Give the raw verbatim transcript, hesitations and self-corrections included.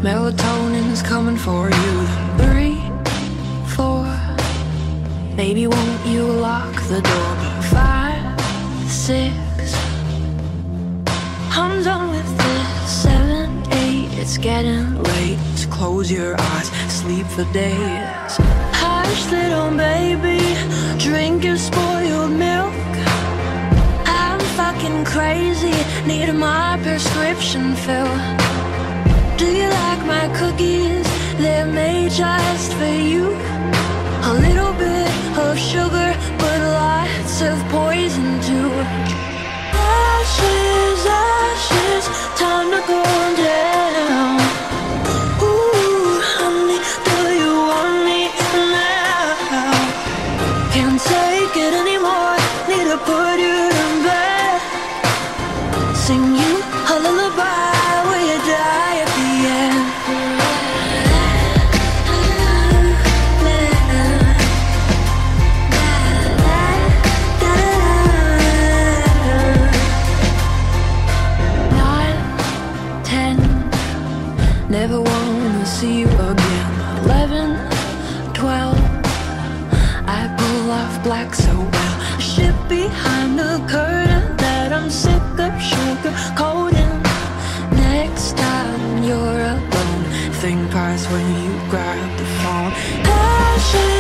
melatonin's coming for you. Three, four, baby, won't you lock the door? Five, six, I'm done with this. Seven, eight, it's getting late. So close your eyes, sleep for days. Hush, little baby, drink your spoiled milk. I'm fucking crazy, need my prescription filled. Do you like my cookies? They're made just for you. A little bit of sugar, but lots of poison too. Ashes, ashes, time to go down. Ooh, honey, do you want me now? Can't take it anymore, need to put you to bed. Sing you a lullaby where you die at the end. Never wanna see you again. Eleven, twelve, I pull off black so well. Shit behind the curtain that I'm sick of sugar coating. Next time you're alone, think twice when you grab the phone. Passion.